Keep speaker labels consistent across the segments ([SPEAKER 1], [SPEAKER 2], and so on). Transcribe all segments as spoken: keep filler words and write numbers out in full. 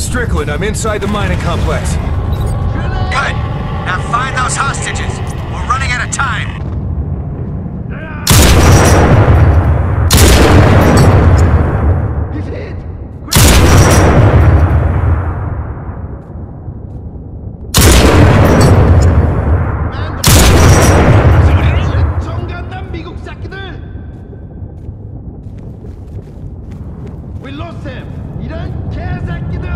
[SPEAKER 1] Strickland. I'm inside the mining complex.
[SPEAKER 2] Good. Now find those hostages. We're running out of time.
[SPEAKER 3] He's hit! 정간단 미국 새끼들! We lost him! 이런 개새끼들!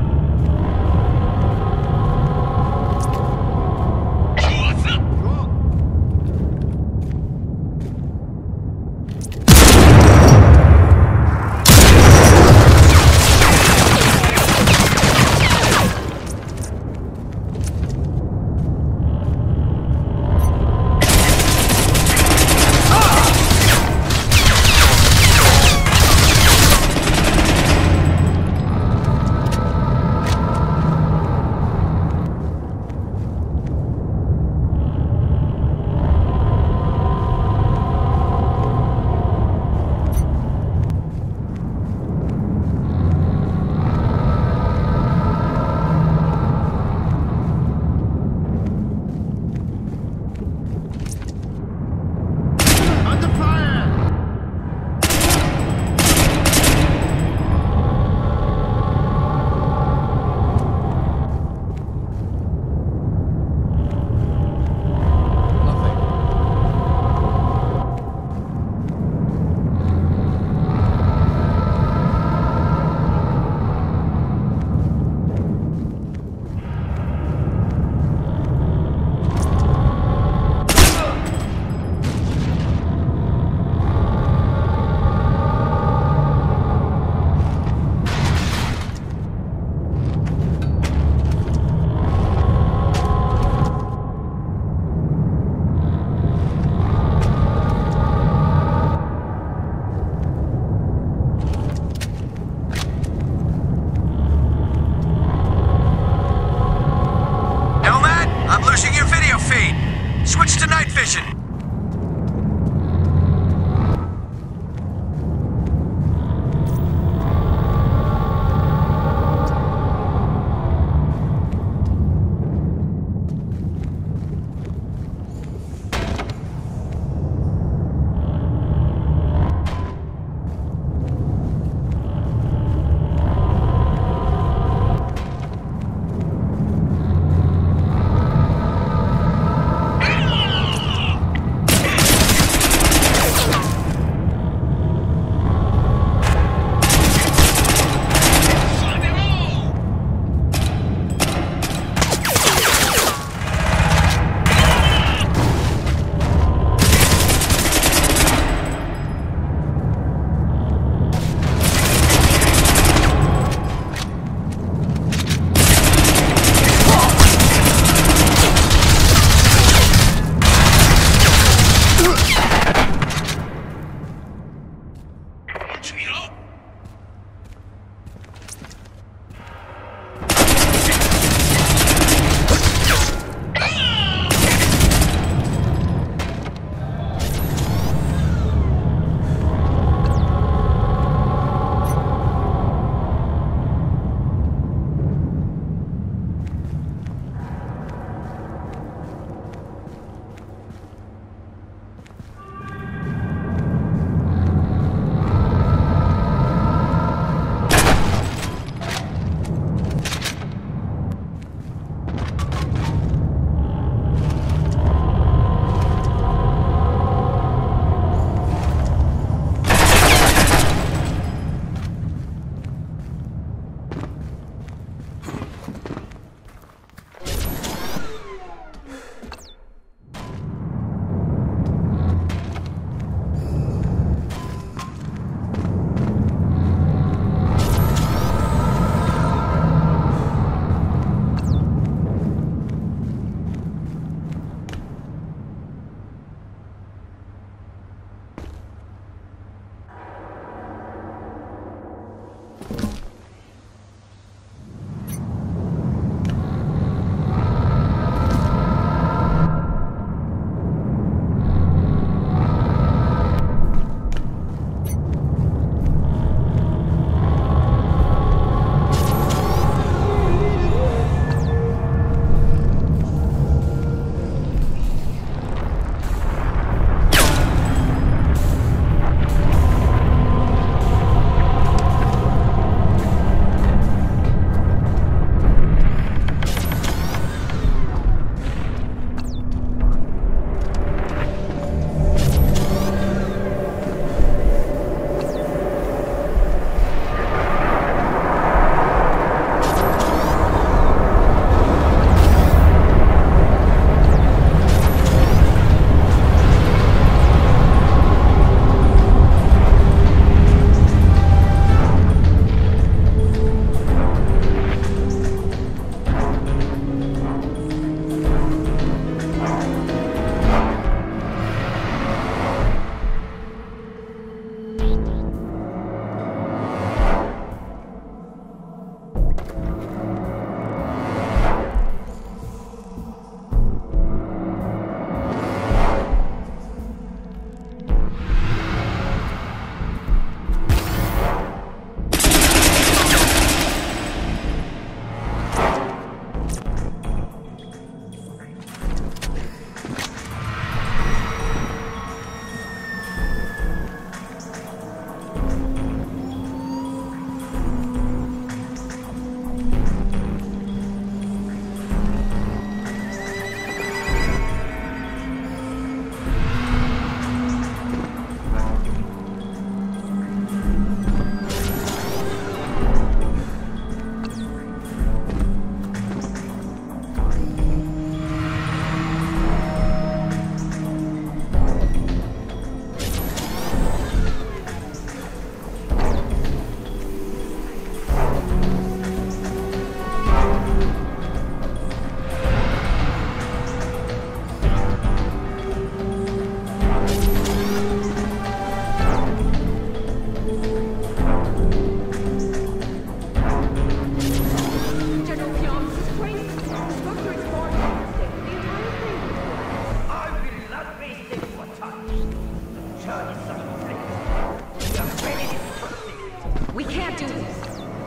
[SPEAKER 2] Switch to night vision.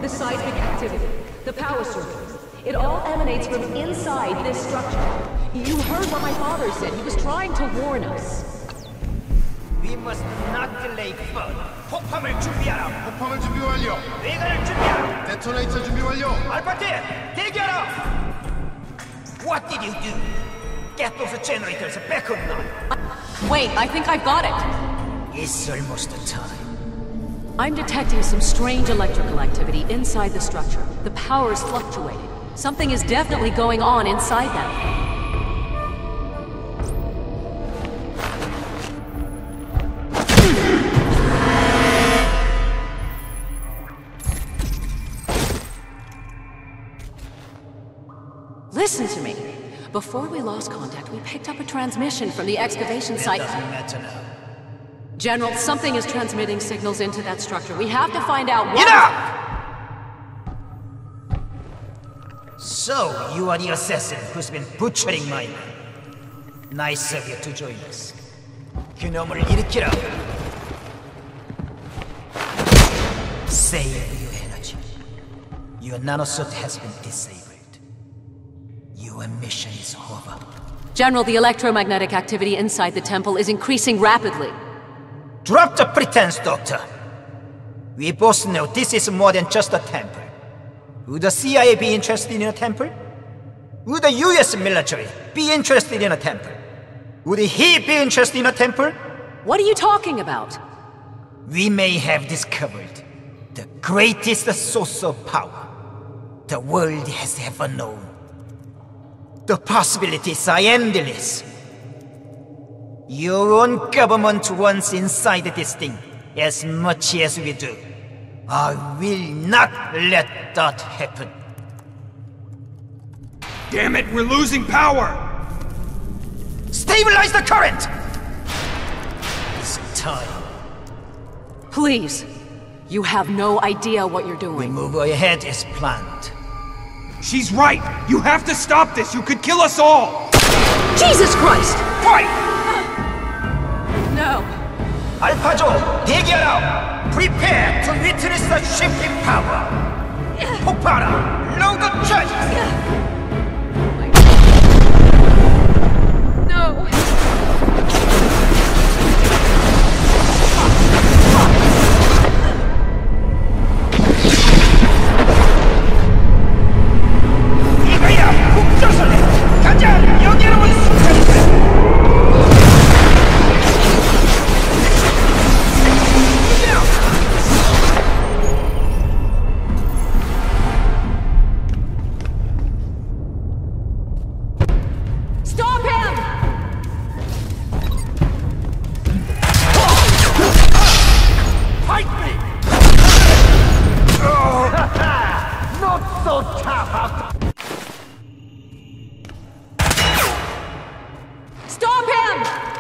[SPEAKER 4] the seismic activity, the power surges. It all emanates from inside this structure. You heard what my father said. He was trying to warn us.
[SPEAKER 2] We must not delay further. 폭함을 준비하라.
[SPEAKER 3] 폭파물 준비 완료.
[SPEAKER 2] 레이건을 준비하라.
[SPEAKER 3] 데토네이터 준비 완료.
[SPEAKER 2] 알파팀, 대기하라. What did you do? Get those generators back online.
[SPEAKER 4] Wait, I think I've got it.
[SPEAKER 2] It's almost time.
[SPEAKER 4] I'm detecting some strange electrical activity inside the structure. The power is fluctuating. Something is definitely going on inside that thing. Listen to me. Before we lost contact, we picked up a transmission from the excavation site.
[SPEAKER 2] It doesn't matter now.
[SPEAKER 4] General, something is transmitting signals into that structure. We have to find out what...
[SPEAKER 2] Enough! So, you are the assassin who's been butchering my men. Nice of you to join us. 그놈을 일으키라. Save your energy. Your nanosuit has been disabled. Your mission is over.
[SPEAKER 4] General, the electromagnetic activity inside the temple is increasing rapidly.
[SPEAKER 2] Drop the pretense, Doctor. We both know this is more than just a temple. Would the C I A be interested in a temple? Would the U S military be interested in a temple? Would he be interested in a temple?
[SPEAKER 4] What are you talking about?
[SPEAKER 2] We may have discovered the greatest source of power the world has ever known. The possibilities are endless. Your own government wants inside this thing as much as we do. I will not let that happen.
[SPEAKER 1] Damn it, we're losing power!
[SPEAKER 2] Stabilize the current! It's time.
[SPEAKER 4] Please. You have no idea what you're
[SPEAKER 2] We
[SPEAKER 4] doing.
[SPEAKER 2] move ahead as planned.
[SPEAKER 1] She's right! You have to stop this! You could kill us all!
[SPEAKER 4] Jesus Christ!
[SPEAKER 2] Fight!
[SPEAKER 4] No.
[SPEAKER 2] 알파조, 대기하라! Prepare to witness the shifting power! 폭발하라! Load the charges!
[SPEAKER 4] No.
[SPEAKER 2] 이거야! 북조선에! 가자! 여기로운 순간이다!
[SPEAKER 4] Stop him!
[SPEAKER 2] Fight me!
[SPEAKER 3] Not so tough after...
[SPEAKER 4] Stop him!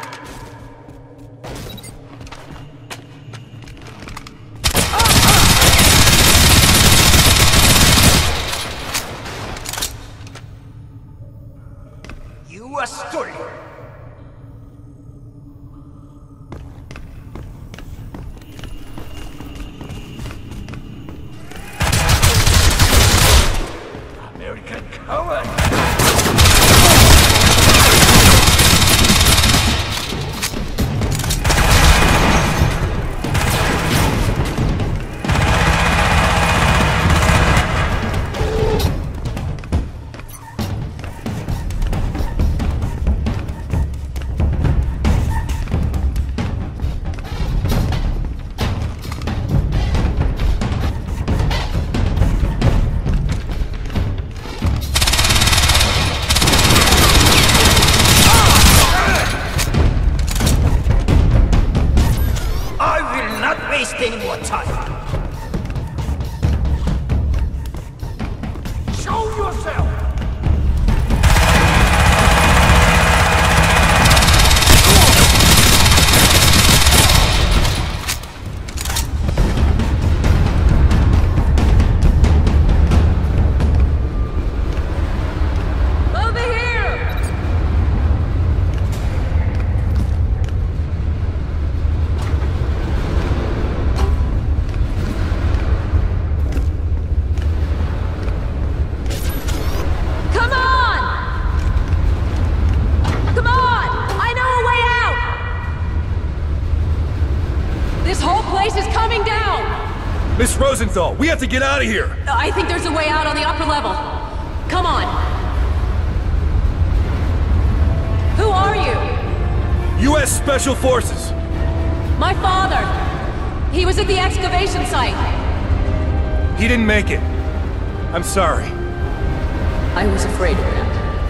[SPEAKER 2] You are stolen!
[SPEAKER 5] Rosenthal, we have to get out of here!
[SPEAKER 4] I think there's a way out on the upper level. Come on. Who are you?
[SPEAKER 5] U S Special Forces.
[SPEAKER 4] My father. He was at the excavation site.
[SPEAKER 5] He didn't make it. I'm sorry.
[SPEAKER 4] I was afraid of that.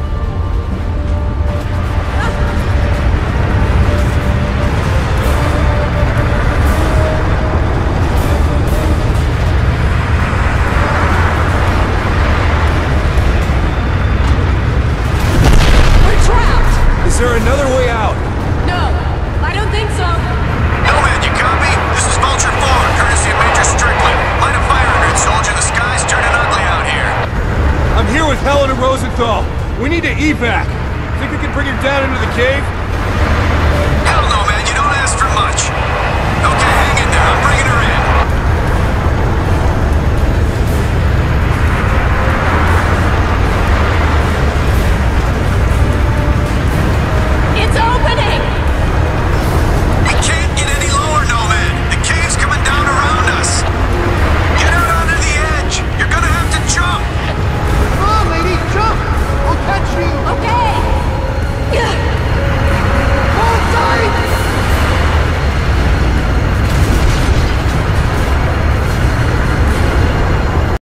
[SPEAKER 5] Is there another way out?
[SPEAKER 4] No, I don't think so.
[SPEAKER 6] Nomad, you copy? This is Vulture four, courtesy of Major Strickland. Light a fire hydrant, soldier. The sky's turning ugly out here.
[SPEAKER 5] I'm here with Helena Rosenthal. We need to evac. Think we can bring her down into the cave?
[SPEAKER 6] Hell no, man. You don't ask for much. Okay, hang in there. I'm bringing her in.